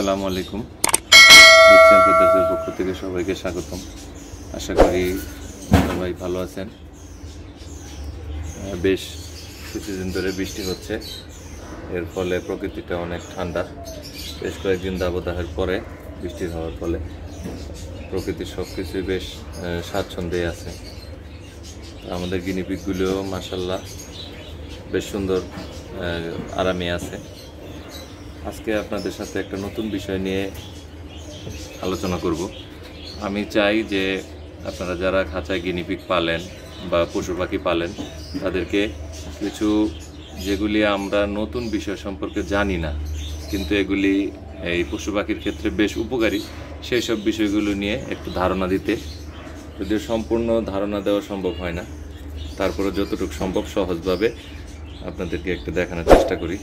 আসসালামু আলাইকুম। বিক সেন্টারের পক্ষ থেকে সবাইকে স্বাগতম। আশা করি সবাই ভালো আছেন। বেশ কিছুদিন ধরে বৃষ্টি হচ্ছে, এর ফলে প্রকৃতিটা অনেক ঠান্ডা। বেশ কয়েকদিন দাবদাহের পরে বৃষ্টি হওয়ার ফলে প্রকৃতির সব কিছুই বেশ স্বাচ্ছন্দ্যে আছে। আমাদের গিনিপিগগুলিও মাশাআল্লাহ বেশ সুন্দর আরামে আছে। আজকে আপনাদের সাথে একটা নতুন বিষয় নিয়ে আলোচনা করব। আমি চাই যে আপনারা যারা খাঁচায় গিনিপিগ পালেন বা পশু পাখি পালেন, তাদেরকে কিছু যেগুলি আমরা নতুন বিষয় সম্পর্কে জানি না, কিন্তু এগুলি এই পশু পাখির ক্ষেত্রে বেশ উপকারী, সেই সব বিষয়গুলো নিয়ে একটু ধারণা দিতে। যদিও সম্পূর্ণ ধারণা দেওয়া সম্ভব হয় না, তারপরে যতটুকু সম্ভব সহজভাবে আপনাদেরকে একটু দেখানোর চেষ্টা করি।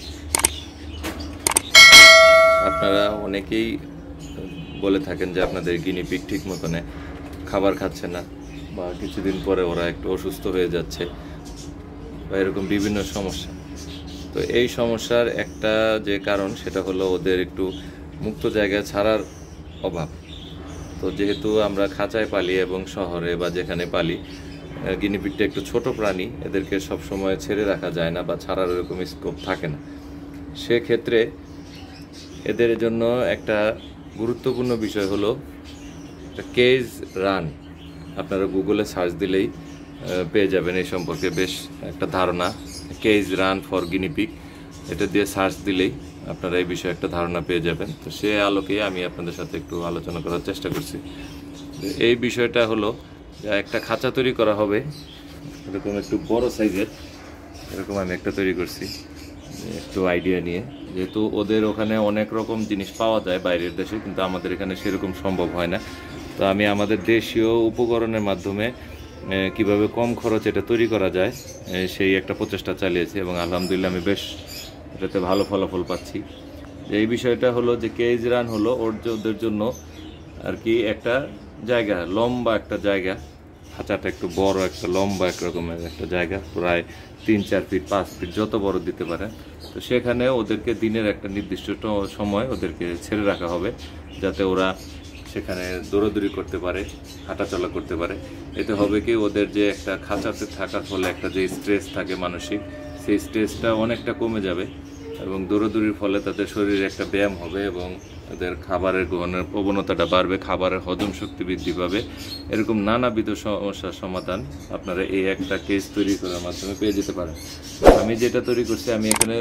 আপনারা অনেকেই বলে থাকেন যে আপনাদের গিনিপিগ ঠিক মতনে খাবার খাচ্ছে না, বা কিছুদিন পরে ওরা একটু অসুস্থ হয়ে যাচ্ছে, বা এরকম বিভিন্ন সমস্যা। তো এই সমস্যার একটা যে কারণ, সেটা হলো ওদের একটু মুক্ত জায়গায় ছাড়ার অভাব। তো যেহেতু আমরা খাঁচায় পালি এবং শহরে বা যেখানে পালি, গিনিপিগটা একটু ছোট প্রাণী, এদেরকে সবসময় ছেড়ে রাখা যায় না বা ছাড়ার ওরকম স্কোপ থাকে না। সেক্ষেত্রে এদের জন্য একটা গুরুত্বপূর্ণ বিষয় হলো একটা কেজ রান। আপনারা গুগলে সার্চ দিলেই পেয়ে যাবেন এই সম্পর্কে বেশ একটা ধারণা। কেজ রান ফর গিনিপিগ, এটা দিয়ে সার্চ দিলেই আপনারা এই বিষয়ে একটা ধারণা পেয়ে যাবেন। তো সে আলোকে আমি আপনাদের সাথে একটু আলোচনা করার চেষ্টা করছি। এই বিষয়টা হলো একটা খাঁচা তৈরি করা হবে, এরকম একটু বড় সাইজের। এরকম আমি একটা তৈরি করছি একটু আইডিয়া নিয়ে, যেহেতু ওদের ওখানে অনেক রকম জিনিস পাওয়া যায় বাইরের দেশে, কিন্তু আমাদের এখানে সেরকম সম্ভব হয় না। তো আমি আমাদের দেশীয় উপকরণের মাধ্যমে কিভাবে কম খরচ এটা তৈরি করা যায় সেই একটা প্রচেষ্টা চালিয়েছি, এবং আলহামদুলিল্লাহ আমি বেশ এটাতে ভালো ফলাফল পাচ্ছি। এই বিষয়টা হলো যে কেজ রান হলো ওদের জন্য আর কি একটা জায়গা, লম্বা একটা জায়গা। খাঁচাটা একটু বড়, একটা লম্বা এক রকমের একটা জায়গা, প্রায় 3-4 ফিট 5 ফিট যত বড় দিতে পারে। তো সেখানে ওদেরকে দিনের একটা নির্দিষ্ট সময় ওদেরকে ছেড়ে রাখা হবে, যাতে ওরা সেখানে দৌড়াদৌড়ি করতে পারে, হাঁটাচলা করতে পারে। এতে হবে কি, ওদের যে একটা খাঁচাতে থাকার ফলে একটা যে স্ট্রেস থাকে মানসিক, সেই স্ট্রেসটা অনেকটা কমে যাবে, এবং দৌড়াদৌড়ির ফলে তাদের শরীরে একটা ব্যায়াম হবে, এবং তাদের খাবারের গ্রহণের প্রবণতাটা বাড়বে, খাবারের হজম শক্তি বৃদ্ধি পাবে। এরকম নানাবিধ সমস্যার সমাধান আপনারা এই একটা কেস তৈরি করার মাধ্যমে পেয়ে যেতে পারেন। আমি যেটা তৈরি করছি, আমি এখানে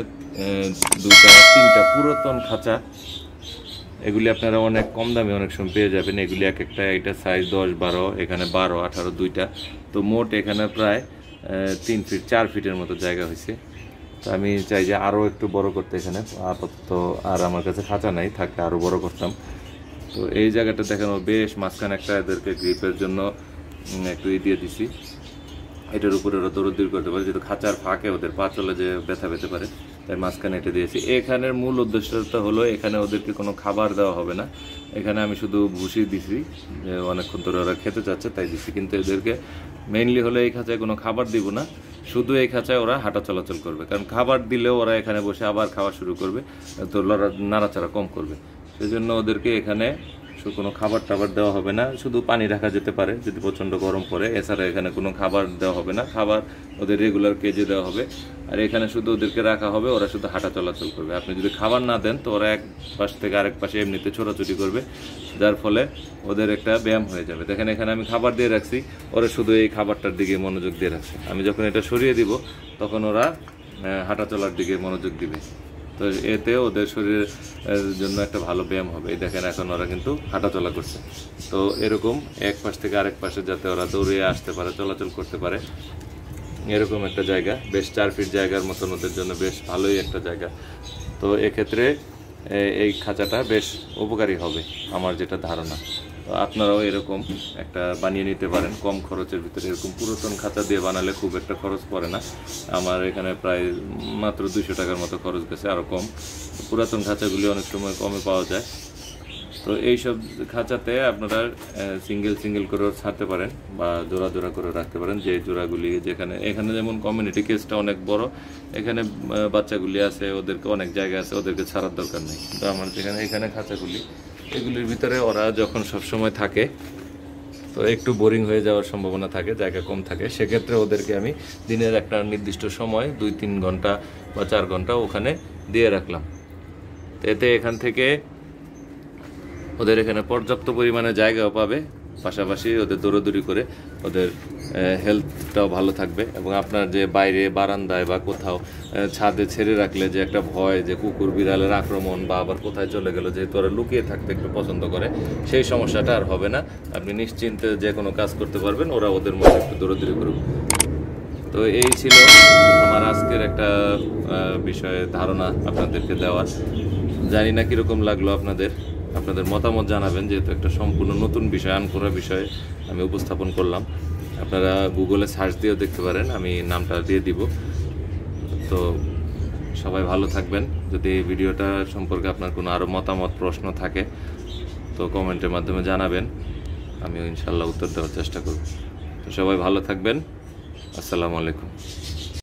2-3টা পুরাতন খাঁচা, এগুলি আপনারা অনেক কম দামে অনেক সময় পেয়ে যাবেন। এগুলি এক একটা, এটা সাইজ 10-12, এখানে 12-18, 2টা। তো মোট এখানে প্রায় 3 ফিট 4 ফিটের মতো জায়গা হয়েছে। তো আমি চাই যে আরও একটু বড় করতে। এখানে আপাতত আর আমার কাছে খাঁচা নাই, থাকলে আরও বড় করতাম। তো এই জায়গাটা দেখানো বেশ মাঝখানে একটা এদেরকে গ্রিপের জন্য একটু দিয়ে দিছি, এটার উপরে ওরা দৌড়দৌড়ি করতে পারে, যেহেতু খাঁচার ফাঁকে ওদের পা চলে যে ব্যথা পেতে পারে, তাই মাঝখানে এটা দিয়েছি। এখানের মূল উদ্দেশ্যটা হলো, এখানে ওদেরকে কোনো খাবার দেওয়া হবে না। এখানে আমি শুধু ভুসি দিছি, যে অনেকক্ষণ ধরে ওরা খেতে চাচ্ছে তাই দিছি, কিন্তু এদেরকে মেইনলি হলো এই খাঁচায় কোনো খাবার দিব না, শুধু এই খাঁচায় ওরা হাঁটা চলাচল করবে। কারণ খাবার দিলেও ওরা এখানে বসে আবার খাওয়া শুরু করবে, তো নাড়াচাড়া কম করবে। সেই জন্য ওদেরকে এখানে কোনো খাবার টাবার দেওয়া হবে না, শুধু পানি রাখা যেতে পারে যদি প্রচণ্ড গরম পড়ে। এছাড়া এখানে কোনো খাবার দেওয়া হবে না, খাবার ওদের রেগুলার কেজে দেওয়া হবে। আর এখানে শুধু ওদেরকে রাখা হবে, ওরা শুধু হাঁটা চলাচল করবে। আপনি যদি খাবার না দেন, তো ওরা এক পাশ থেকে আরেক পাশে এমনিতে ছোটাছুটি করবে, যার ফলে ওদের একটা ব্যায়াম হয়ে যাবে। দেখেন এখানে আমি খাবার দিয়ে রাখছি, ওরা শুধু এই খাবারটার দিকে মনোযোগ দিয়ে রাখছে। আমি যখন এটা সরিয়ে দিব, তখন ওরা হাঁটা চলার দিকে মনোযোগ দিবে। তো এতে ওদের শরীরের জন্য একটা ভালো ব্যায়াম হবে। এই দেখেন এখন ওরা কিন্তু হাঁটাচলা করছে। তো এরকম এক পাশ থেকে আরেক পাশে যাতে ওরা দৌড়ে আসতে পারে, চলাচল করতে পারে, এরকম একটা জায়গা, বেশ 4 ফিট জায়গার মতন ওদের জন্য বেশ ভালোই একটা জায়গা। তো এক্ষেত্রে এই খাঁচাটা বেশ উপকারী হবে আমার যেটা ধারণা। তো আপনারাও এরকম একটা বানিয়ে নিতে পারেন কম খরচের ভিতরে। এরকম পুরাতন খাঁচা দিয়ে বানালে খুব একটা খরচ পড়ে না। আমার এখানে প্রায় মাত্র 200 টাকার মতো খরচ গেছে, আরও কম। পুরাতন খাঁচাগুলি অনেক সময় কমে পাওয়া যায়। তো এইসব খাঁচাতে আপনারা সিঙ্গেল সিঙ্গেল করেও ছাড়তে পারেন বা জোড়া জোড়া করে রাখতে পারেন, যে জোড়াগুলি এখানে যেমন কমিউনিটি কেসটা অনেক বড়, এখানে বাচ্চাগুলি আছে, ওদেরকে অনেক জায়গা আছে, ওদেরকে ছাড়ার দরকার নেই। কিন্তু আমার এখানে খাঁচাগুলি, এগুলির ভিতরে ওরা যখন সবসময় থাকে তো একটু বোরিং হয়ে যাওয়ার সম্ভাবনা থাকে, জায়গা কম থাকে, সেক্ষেত্রে ওদেরকে আমি দিনের একটা নির্দিষ্ট সময় 2-3 ঘন্টা বা 4 ঘন্টা ওখানে দিয়ে রাখলাম। এতে এখান থেকে ওদের এখানে পর্যাপ্ত পরিমাণে জায়গাও পাবে, পাশাপাশি ওদের দৌড়াদৌড়ি করে ওদের হেলথটাও ভালো থাকবে। এবং আপনার যে বাইরে বারান্দায় বা কোথাও ছাদে ছেড়ে রাখলে যে একটা ভয় যে কুকুর বিড়ালের আক্রমণ বা আবার কোথায় চলে গেল, যেহেতু ওরা লুকিয়ে থাকতে একটু পছন্দ করে, সেই সমস্যাটা আর হবে না। আপনি নিশ্চিন্তে যে কোনো কাজ করতে পারবেন, ওরা ওদের মধ্যে একটু দৌড়াদৌড়ি করবে। তো এই ছিল আমার আজকের একটা বিষয়ে ধারণা আপনাদেরকে দেওয়ার। জানি না কীরকম লাগলো আপনাদের মতামত জানাবেন, যেহেতু একটা সম্পূর্ণ নতুন বিষয়, আনকোরা বিষয় আমি উপস্থাপন করলাম। আপনারা গুগলে সার্চ দিয়েও দেখতে পারেন, আমি নামটা দিয়ে দিব। তো সবাই ভালো থাকবেন। যদি এই ভিডিওটা সম্পর্কে আপনার কোনো আরও মতামত প্রশ্ন থাকে তো কমেন্টের মাধ্যমে জানাবেন, আমিও ইনশাল্লাহ উত্তর দেওয়ার চেষ্টা করব। তো সবাই ভালো থাকবেন। আসসালামু আলাইকুম।